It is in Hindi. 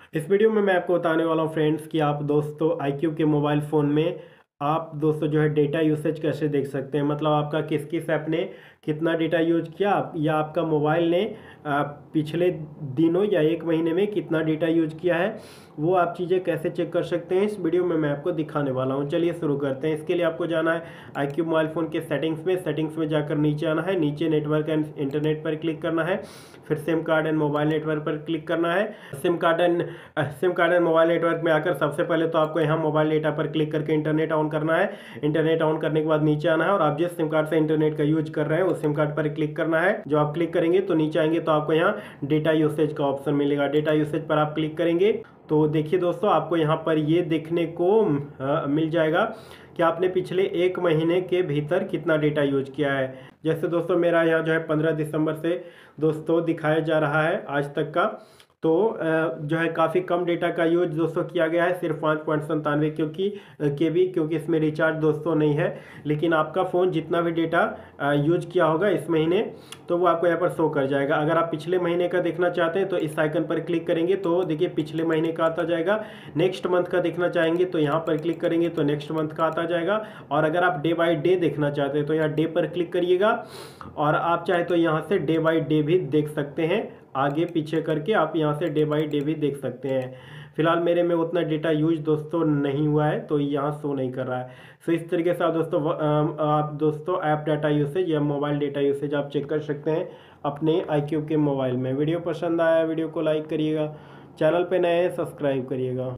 इस वीडियो में मैं आपको बताने वाला हूँ फ्रेंड्स कि आप दोस्तों iQOO के मोबाइल फ़ोन में आप दोस्तों जो है डेटा यूसेज कैसे देख सकते हैं। मतलब आपका किस किस ऐप ने कितना डेटा यूज किया या आपका मोबाइल ने पिछले दिनों या एक महीने में कितना डेटा यूज किया है, वो आप चीज़ें कैसे चेक कर सकते हैं इस वीडियो में मैं आपको दिखाने वाला हूँ। चलिए शुरू करते हैं। इसके लिए आपको जाना है iQOO मोबाइल फ़ोन के सेटिंग्स में जाकर नीचे आना है। नीचे नेटवर्क एंड इंटरनेट पर क्लिक करना है, फिर SIM card and mobile network पर क्लिक करना है। SIM card and mobile network में आकर सबसे पहले तो आपको यहाँ मोबाइल डेटा पर क्लिक करके इंटरनेट ऑन करना है। इंटरनेट ऑन करने के बाद नीचे आना है और आप जिस सिम कार्ड से इंटरनेट का यूज कर रहे हैं उस सिम कार्ड पर क्लिक करना है। जो आप क्लिक करेंगे तो नीचे आएंगे तो आपको यहाँ डेटा यूसेज का ऑप्शन मिलेगा। डेटा यूसेज पर आप क्लिक करेंगे तो देखिए दोस्तों, आपको यहाँ पर ये देखने को मिल जाएगा कि आपने पिछले एक महीने के भीतर कितना डेटा यूज किया है। जैसे दोस्तों मेरा यहाँ जो है 15 दिसंबर से दोस्तों दिखाया जा रहा है आज तक का, तो जो है काफ़ी कम डेटा का यूज दोस्तों किया गया है, सिर्फ 5.97 क्योंकि इसमें रिचार्ज दोस्तों नहीं है। लेकिन आपका फ़ोन जितना भी डेटा यूज किया होगा इस महीने तो वो आपको यहाँ पर शो कर जाएगा। अगर आप पिछले महीने का देखना चाहते हैं तो इस आइकन पर क्लिक करेंगे तो देखिए पिछले महीने का आता जाएगा। नेक्स्ट मंथ का देखना चाहेंगे तो यहाँ पर क्लिक करेंगे तो नेक्स्ट मंथ का आता जाएगा। और अगर आप डे बाई डे देखना चाहते हैं तो यहाँ डे पर क्लिक करिएगा और आप चाहे तो यहाँ से डे बाई डे भी देख सकते हैं। आगे पीछे करके आप यहाँ से डे बाई डे भी देख सकते हैं। फिलहाल मेरे में उतना डेटा यूज दोस्तों नहीं हुआ है तो यहाँ शो नहीं कर रहा है। सो इस तरीके से आप दोस्तों ऐप डाटा यूसेज या मोबाइल डेटा यूसेज आप चेक कर सकते हैं अपने iQOO के मोबाइल में। वीडियो पसंद आया वीडियो को लाइक करिएगा, चैनल पे नए हैं सब्सक्राइब करिएगा।